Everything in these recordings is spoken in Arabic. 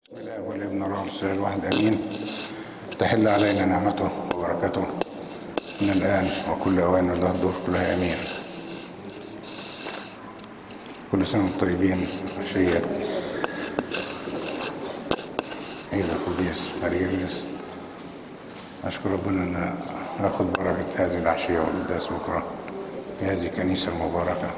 بالله والابن والروح القدس الواحد امين. تحل علينا نعمته وبركاته من الان وكل اوان الله الدور كلها امين. كل سنه وانتم طيبين. عشيه عيد القديس ماريريس. اشكر ربنا ان اخذ بركه هذه العشيه والقداس بكره في هذه الكنيسه المباركه.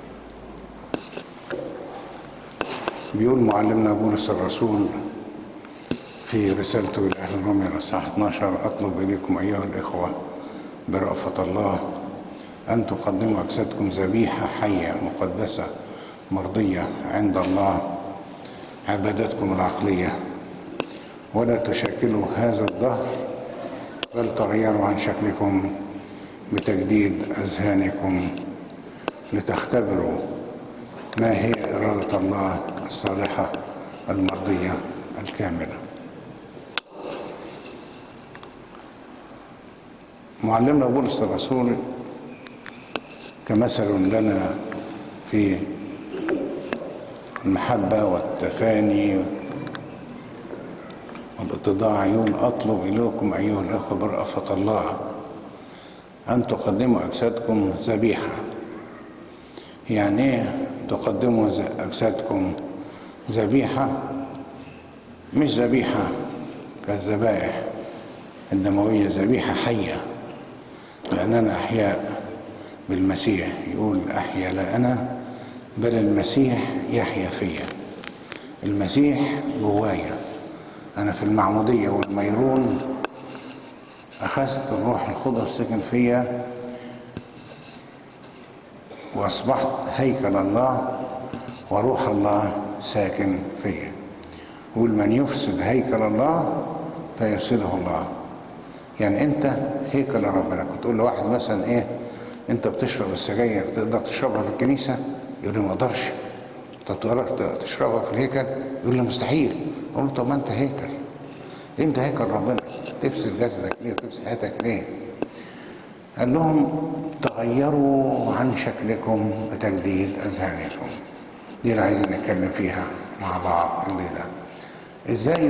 بيقول معلمنا بولس الرسول في رسالته إلى أهل روميا الإصحاح 12: أطلب إليكم أيها الإخوة برأفة الله أن تقدموا أجسادكم ذبيحة حية مقدسة مرضية عند الله عبادتكم العقلية، ولا تشاكلوا هذا الدهر بل تغيروا عن شكلكم بتجديد أذهانكم لتختبروا ما هي إرادة الله الصالحة المرضية الكاملة. معلمنا بولس الرسول كمثل لنا في المحبة والتفاني والاتضاع يقول: أطلب إليكم أيها الأخوة برأفة الله أن تقدموا أجسادكم ذبيحة. يعني إيه تقدموا أجسادكم ذبيحة؟ مش ذبيحة كالذبائح الدموية، ذبيحة حية، لأننا أحياء بالمسيح. يقول: أحيا لا أنا بل المسيح يحيا فيا. المسيح جوايا أنا في المعمودية والميرون، أخذت الروح القدس سكن فيا وأصبحت هيكل الله وروح الله ساكن فيا. يقول: من يفسد هيكل الله فيفسده الله. يعني انت هيكل ربنا. كنت تقول لواحد مثلا: ايه انت بتشرب السجاير تقدر تشربها في الكنيسه؟ يقول لي: ما اقدرش. طب تقدر تشربها في الهيكل؟ يقول لي: مستحيل. اقول له: طب ما انت هيكل، انت هيكل ربنا، تفسد جسدك ليه وتفسد حياتك ليه؟ قال لهم: تغيروا عن شكلكم بتجديد اذهانكم. دي اللي عايزين نتكلم فيها مع بعض الليله. ازاي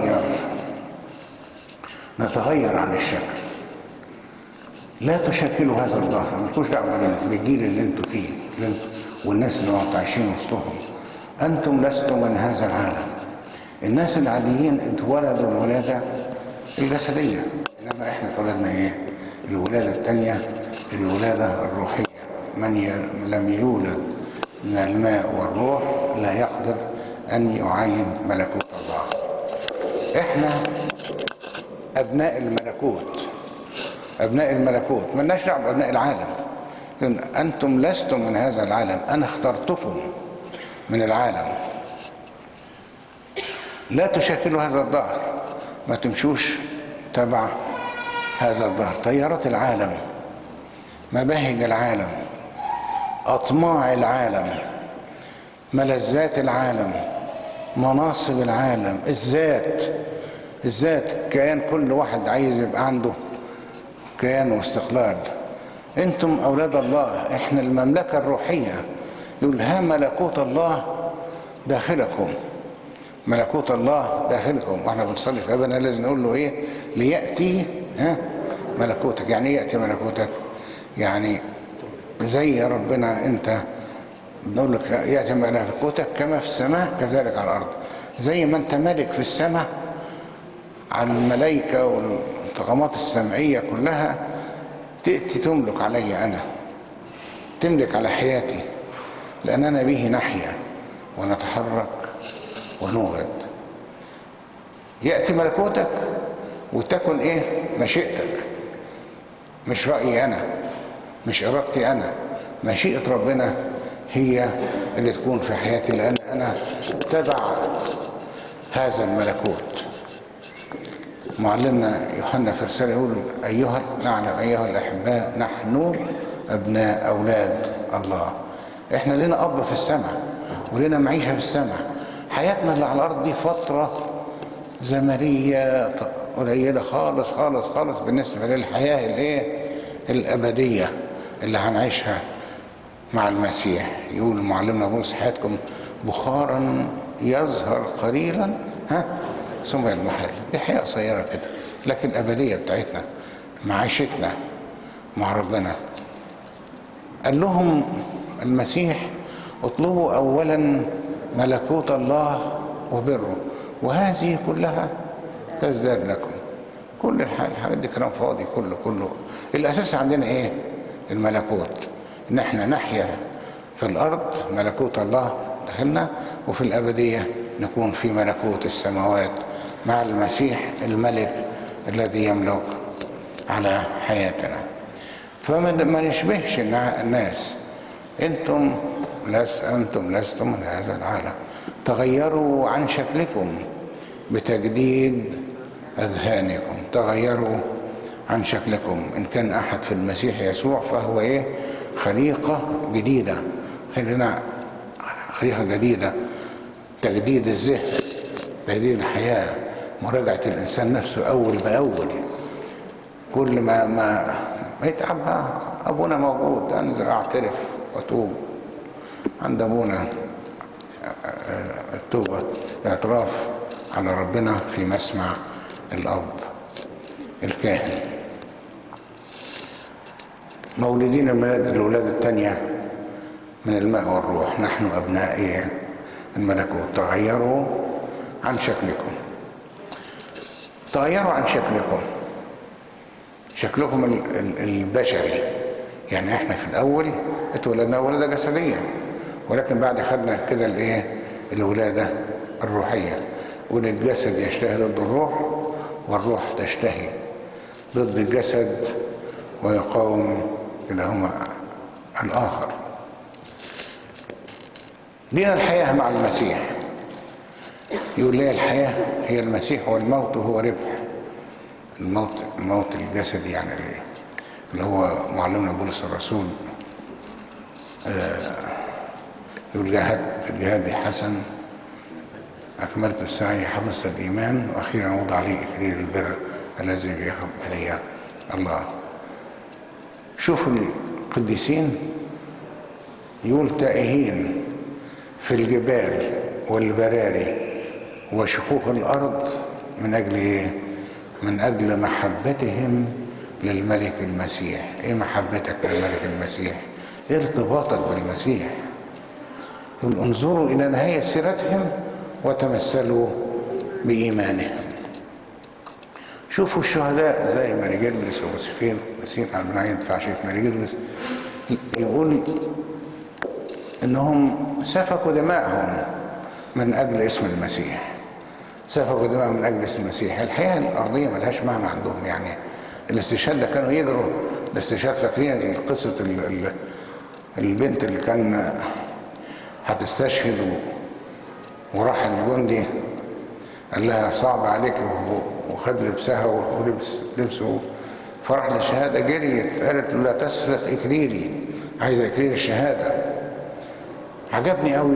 نتغير عن الشكل؟ لا تشكلوا هذا الظهر. مالكوش دعوه بالجيل اللي انتوا فيه والناس اللي انتوا عايشين وسطهم. انتم لستم من هذا العالم. الناس العاديين اتولدوا الولاده الجسديه، انما احنا اتولدنا ايه؟ الولاده الثانيه، الولاده الروحيه. من لم يولد من الماء والروح لا يقدر ان يعاين ملكوت الله. احنا ابناء الملكوت، ابناء الملكوت، ملناش دعوه بابناء العالم. انتم لستم من هذا العالم، انا اخترتكم من العالم. لا تشكلوا هذا الظهر، ما تمشوش تبع هذا الظهر. تيارات العالم، مباهج العالم، اطماع العالم، ملذات العالم، مناصب العالم، الذات كيان. كل واحد عايز يبقى عنده كيان واستقلال. انتم اولاد الله، احنا المملكه الروحيه. يقول: ها ملكوت الله داخلكم. ملكوت الله داخلكم. واحنا بنصلي في ابانا لازم نقول له ايه؟ لياتي ملكوتك. يعني ايه ياتي ملكوتك؟ يعني زي ربنا انت بنقول لك ياتي ملكوتك كما في السماء كذلك على الارض. زي ما انت ملك في السماء على الملائكه والطاقمات السمعيه كلها، تاتي تملك علي انا، تملك على حياتي، لاننا به نحيا ونتحرك ونوجد. ياتي ملكوتك وتكن ايه؟ مشيئتك. مش رايي انا، مش ارادتي انا، مشيئه ربنا هي اللي تكون في حياتي، لان انا تبع هذا الملكوت. معلمنا يوحنا في رساله يقول: نعلم ايها الاحباء نحن ابناء اولاد الله. احنا لنا اب في السماء ولنا معيشه في السماء. حياتنا اللي على الارض دي فتره زمنيه قليله خالص خالص خالص بالنسبه للحياه الايه؟ الابديه اللي هنعيشها مع المسيح. يقول معلمنا بولس: حياتكم بخارا يظهر قليلا ها سمي المحل. دي حياة قصيرة كده، لكن الأبدية بتاعتنا معيشتنا مع ربنا. قال لهم المسيح اطلبوا أولا ملكوت الله وبره وهذه كلها تزداد لكم. كل الحاجات دي كلام فاضي، كله الأساس عندنا إيه؟ الملكوت، إن احنا نحيا في الأرض ملكوت الله داخلنا، وفي الأبدية نكون في ملكوت السماوات مع المسيح الملك الذي يملك على حياتنا. فما نشبهش الناس. أنتم لستم من هذا العالم، تغيروا عن شكلكم بتجديد أذهانكم. تغيروا عن شكلكم. إن كان أحد في المسيح يسوع فهو إيه؟ خليقة جديدة. خلينا خليقة جديدة، تجديد الذهن، تجديد الحياة، مراجعة الإنسان نفسه أول بأول. كل ما يتعب أبونا موجود، أنزل أعترف وأتوب عند أبونا، التوبة الاعتراف على ربنا في مسمع الأب الكاهن. مولودين الولادة الثانية من الماء والروح. نحن أبناء الملكوت. تغيروا عن شكلكم. تغيروا عن شكلكم البشري. يعني احنا في الأول اتولدنا ولادة جسدية، ولكن بعد خدنا كده الايه؟ الولادة الروحية. والجسد يشتهي ضد الروح، والروح تشتهي ضد الجسد، ويقاوم كلاهما الآخر. لنا الحياة مع المسيح. يقول لي الحياة هي المسيح والموت هو ربح. الموت الجسدي يعني اللي هو معلمنا بولس الرسول يقول الجهاد حسن، أكملت السعي، حفظت الإيمان، وأخيرا وضع لي إكليل البر الذي بيخب إلي الله. شوفوا القديسين يقول تائهين في الجبال والبراري وشقوق الأرض من أجل إيه؟ من أجل محبتهم للملك المسيح. إيه محبتك للملك المسيح؟ إيه ارتباطك بالمسيح؟ يقول انظروا إلى نهاية سيرتهم وتمثلوا بإيمانهم. شوفوا الشهداء زي ماري جرجس ويوسفين نسيم على ما ينفع شيخ ماري جرجس، يقول إنهم سفكوا دماءهم من أجل اسم المسيح. سفكوا دماءهم من أجل اسم المسيح. الحياة الأرضية ملهاش معنى عندهم. يعني الاستشهاد ده كانوا يجروا الاستشهاد. فاكرين قصة البنت اللي كان هتستشهد وراح الجندي قال لها صعب عليك، وخد لبسها ولبس لبسه، فرح للشهاده، جريت قالت له لا تسرق اكليلي، عايزه اكليل الشهاده. عجبني قوي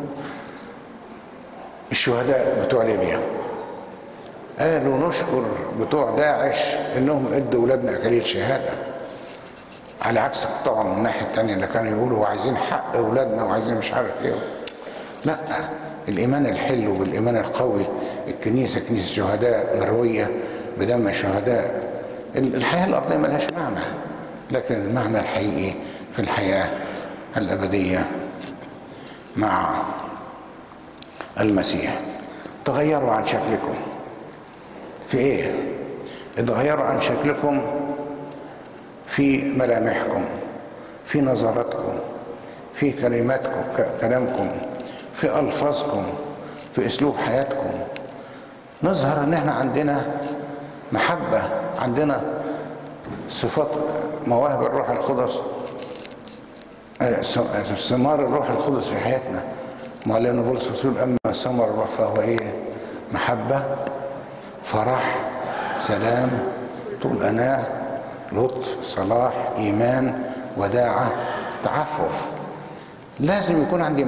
الشهداء بتوع ليبيا، قالوا نشكر بتوع داعش انهم ادوا اولادنا اكاليل شهاده، على عكس طبعا من الناحيه الثانيه اللي كانوا يقولوا عايزين حق اولادنا وعايزين مش عارف ايه. لا، الايمان الحلو والايمان القوي. الكنيسه كنيسه شهداء مرويه بدم الشهداء. الحياه الارضيه ملهاش معنى، لكن المعنى الحقيقي في الحياه الابديه مع المسيح. تغيروا عن شكلكم في ايه؟ اتغيروا عن شكلكم في ملامحكم، في نظراتكم، في كلامكم، في ألفاظكم، في أسلوب حياتكم. نظهر ان احنا عندنا محبة، عندنا صفات مواهب الروح القدس، ثمار الروح القدس في حياتنا. معلمنا بولس الرسول اما ثمر الروح فهو ايه؟ محبة، فرح، سلام، طول أناة، لطف، صلاح، إيمان، وداعة، تعفف. لازم يكون عندي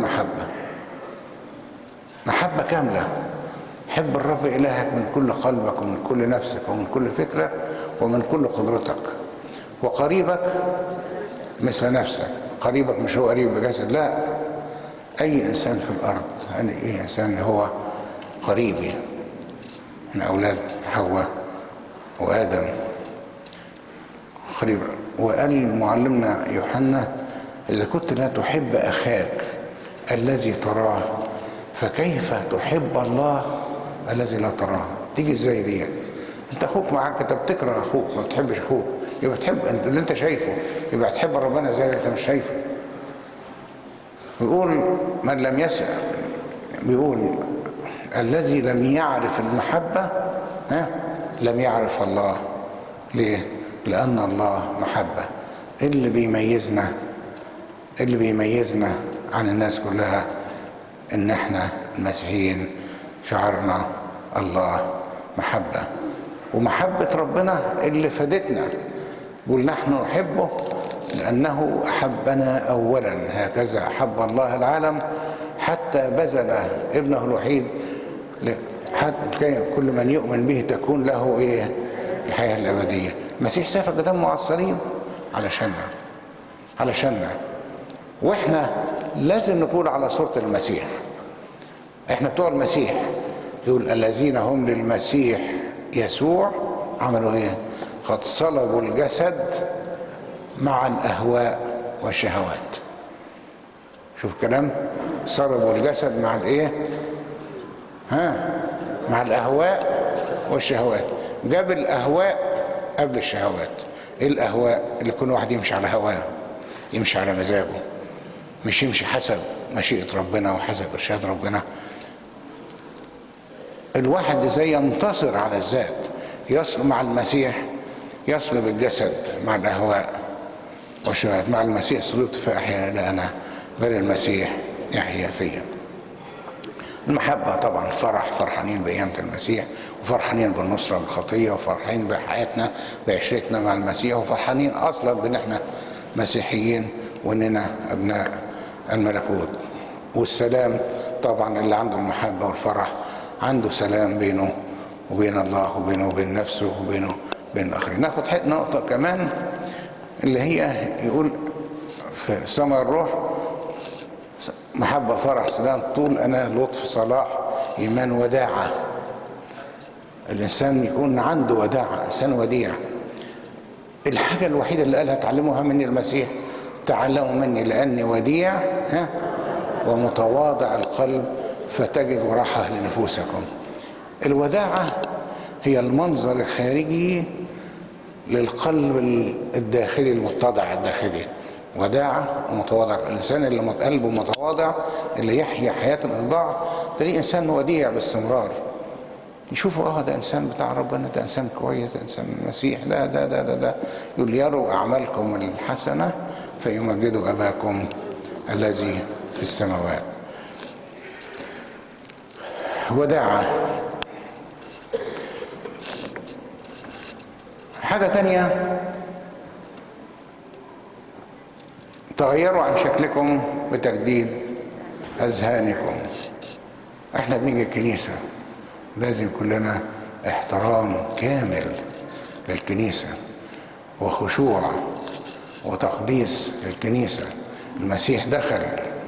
محبة كاملة. حب الرب إلهك من كل قلبك ومن كل نفسك ومن كل فكرك ومن كل قدرتك، وقريبك مثل نفسك. قريبك مش هو قريب بجسد، لا، أي إنسان في الأرض، أي إنسان هو قريبي. من أولاد حواء وآدم. وقال معلمنا يوحنا: إذا كنت لا تحب أخاك الذي تراه فكيف تحب الله الذي لا تراه؟ تيجي ازاي دي؟ انت اخوك معاك، انت بتكره اخوك، ما بتحبش اخوك، يبقى تحب انت اللي انت شايفه، يبقى تحب ربنا زي اللي انت مش شايفه. بيقول من لم يسع، بيقول الذي لم يعرف المحبة لم يعرف الله. ليه؟ لأن الله محبة. اللي بيميزنا عن الناس كلها ان احنا المسيحيين شعرنا الله محبة، ومحبة ربنا اللي فادتنا. بيقول نحن نحبه لأنه أحبنا أولا، هكذا أحب الله العالم حتى بذل ابنه الوحيد حتى كل من يؤمن به تكون له الحياة الأبدية. المسيح سفك دمه على الصليب علشاننا، واحنا لازم نكون على صورة المسيح. احنا بتوع المسيح. يقول الذين هم للمسيح يسوع عملوا قد صلبوا الجسد مع الأهواء والشهوات. شوف كلام، صلبوا الجسد مع مع الأهواء والشهوات. جاب الأهواء قبل الشهوات. ايه الأهواء؟ اللي كل واحد يمشي على هواه، يمشي على مزاجه، مش يمشي حسب مشيئة ربنا وحسب إرشاد ربنا. الواحد ازاي ينتصر على الذات، يصل مع المسيح، يصلب الجسد مع الأهواء والشهوات. مع المسيح صلبت فأحيا لا أنا بل المسيح يحيا فيا. المحبة طبعا فرحانين بقيامة المسيح، وفرحانين بالنصرة بالخطية، وفرحانين بحياتنا بعشرتنا مع المسيح، وفرحانين أصلا بأن احنا مسيحيين وأننا أبناء الملكوت. والسلام طبعا، اللي عنده المحبة والفرح عنده سلام بينه وبين الله، وبينه وبين نفسه، وبينه وبين الآخرين. ناخد نقطة كمان اللي هي يقول في ثمر الروح: محبة، فرح، سلام، طول أنا، لطف، صلاح، إيمان، وداعة. الإنسان يكون عنده وداعة، إنسان وديع. الحاجة الوحيدة اللي قالها تعلموها مني المسيح: تعلموا مني لأني وديع ومتواضع القلب فتجدوا راحة لنفوسكم. الوداعة هي المنظر الخارجي للقلب الداخلي المتضع الداخلي. وداعة ومتواضع. الإنسان اللي قلبه متواضع، اللي يحيا حياة الإخضاع، تلاقيه إنسان وديع باستمرار. يشوفوا ده إنسان بتاع ربنا، ده إنسان كويس، ده إنسان المسيح، ده يقول يروا أعمالكم الحسنة فيمجدوا أباكم الذي في السماوات. وداعة. حاجة تانية: تغيروا عن شكلكم بتجديد أذهانكم. احنا بنيجي الكنيسة لازم كلنا احترام كامل للكنيسة، وخشوع وتقديس للكنيسة. المسيح دخل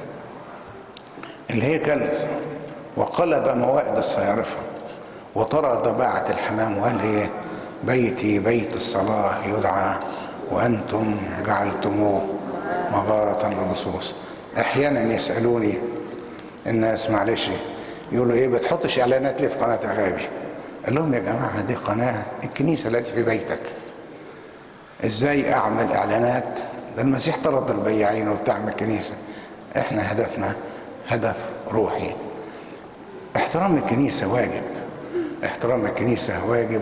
الهيكل وقلب موائد الصيارفة وطرد ضباعة الحمام وقال بيتي بيت الصلاة يدعى وأنتم جعلتموه مغارة للصوص. أحيانا يسألوني الناس: معلش، يقولوا بتحطش إعلانات ليه في قناة أغابي؟ قال لهم: يا جماعة، دي قناة الكنيسة التي في بيتك، إزاي أعمل إعلانات؟ ده المسيح طرد البياعين وبتعمل الكنيسة. إحنا هدفنا هدف روحي. احترام الكنيسة واجب، احترام الكنيسة واجب،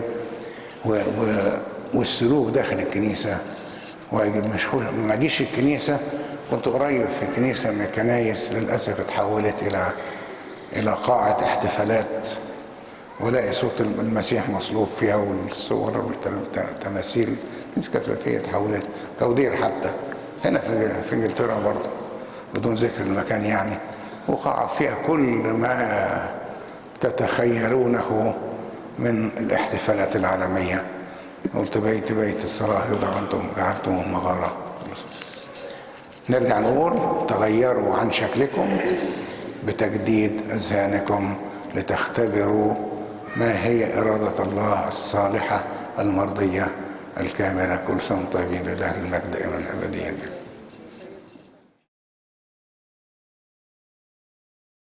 والسلوك داخل الكنيسة واجب. مش ما جيش الكنيسة. كنت قريب في كنيسة من الكنايس للأسف اتحولت إلى قاعة احتفالات، ولاقي صوت المسيح مصلوب فيها والصور والتماثيل. الكنيسة الكاثوليكية اتحولت كودير، حتى هنا في انجلترا برضه بدون ذكر المكان يعني، وقع فيها كل ما تتخيلونه من الاحتفالات العالمية. قلت بيت بيت الصلاة يدعى وأنتم جعلتموه مغارة. نرجع نقول: تغيروا عن شكلكم بتجديد أذهانكم لتختبروا ما هي إرادة الله الصالحة المرضية الكاملة. كل سنة طيبين، لله المجد دائما أبديا.